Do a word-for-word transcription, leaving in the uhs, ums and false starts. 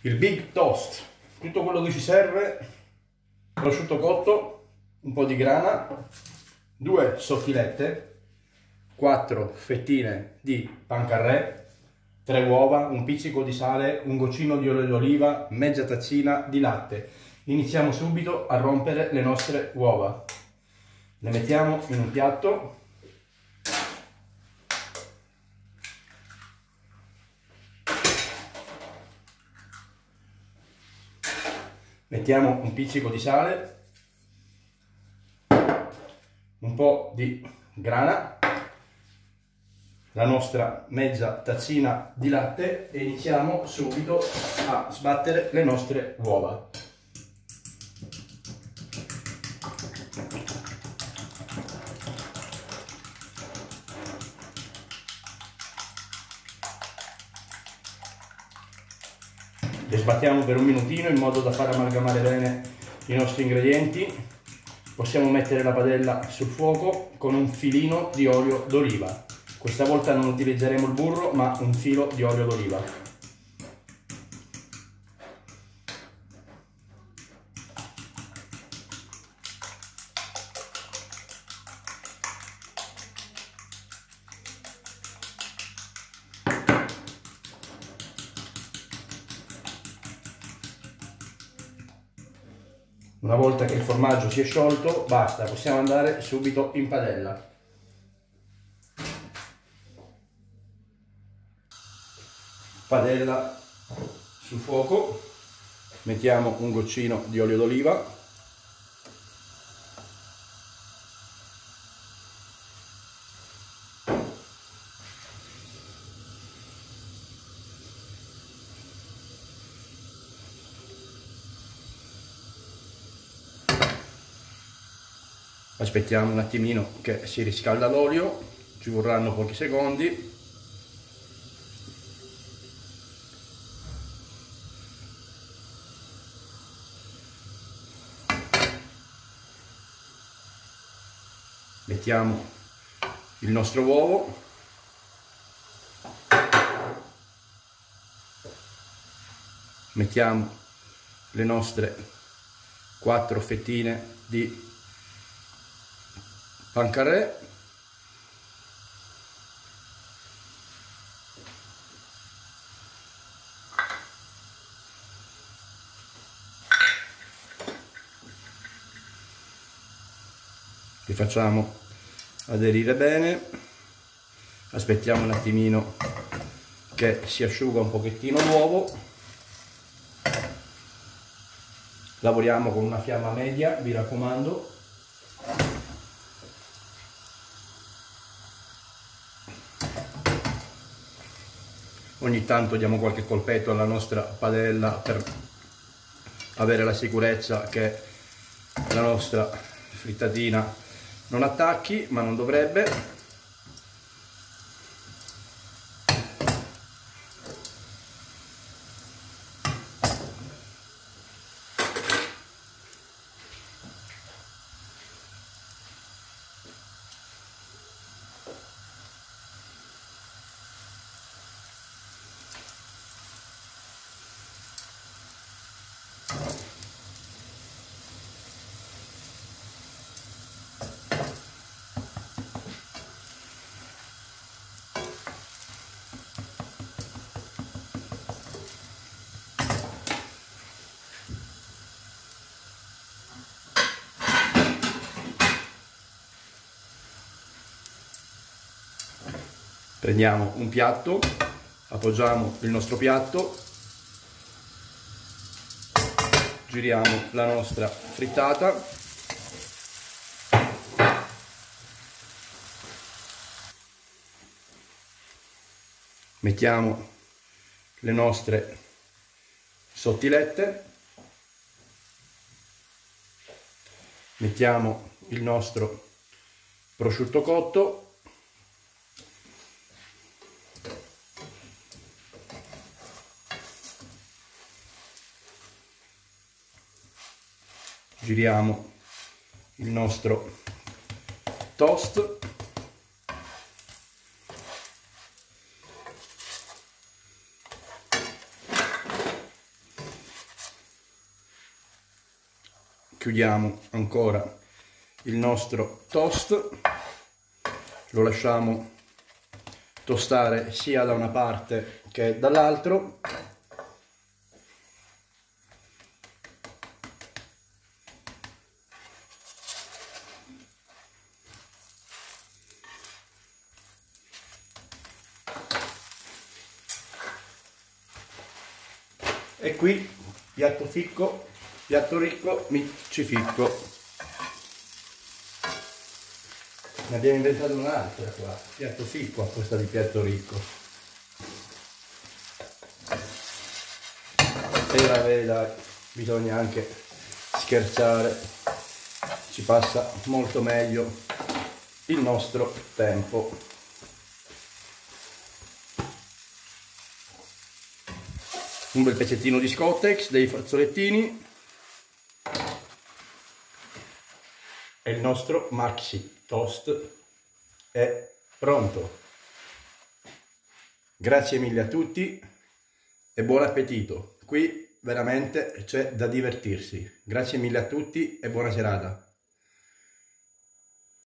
il big toast, tutto quello che ci serve: prosciutto cotto, un po' di grana, due sottilette, quattro fettine di pancarré, tre uova, un pizzico di sale, un goccino di olio d'oliva, mezza tazzina di latte. Iniziamo subito a rompere le nostre uova. Le mettiamo in un piatto. Mettiamo un pizzico di sale, un po' di grana, la nostra mezza tazzina di latte e iniziamo subito a sbattere le nostre uova. Le sbattiamo per un minutino in modo da far amalgamare bene i nostri ingredienti. Possiamo mettere la padella sul fuoco con un filino di olio d'oliva. Questa volta non utilizzeremo il burro, ma un filo di olio d'oliva. Una volta che il formaggio si è sciolto, basta, possiamo andare subito in padella. Padella sul fuoco, mettiamo un goccino di olio d'oliva, aspettiamo un attimino che si riscalda l'olio, ci vorranno pochi secondi. Mettiamo il nostro uovo, mettiamo le nostre quattro fettine di pancarré, li facciamo aderire bene, aspettiamo un attimino che si asciuga un pochettino l'uovo, lavoriamo con una fiamma media, vi raccomando. Ogni tanto diamo qualche colpetto alla nostra padella per avere la sicurezza che la nostra frittatina non attacchi, ma non dovrebbe. Prendiamo un piatto, appoggiamo il nostro piatto, giriamo la nostra frittata, mettiamo le nostre sottilette, mettiamo il nostro prosciutto cotto, giriamo il nostro toast, chiudiamo ancora il nostro toast, lo lasciamo tostare sia da una parte che dall'altro. E qui piatto ficco, piatto ricco, mi ci ficco. Ne abbiamo inventato un'altra qua, piatto ficco a questa di piatto ricco. E la veda, bisogna anche scherzare, ci passa molto meglio il nostro tempo. Un bel pezzettino di Scottex, dei fazzolettini e il nostro maxi toast è pronto. Grazie mille a tutti e buon appetito. Qui veramente c'è da divertirsi. Grazie mille a tutti e buona serata.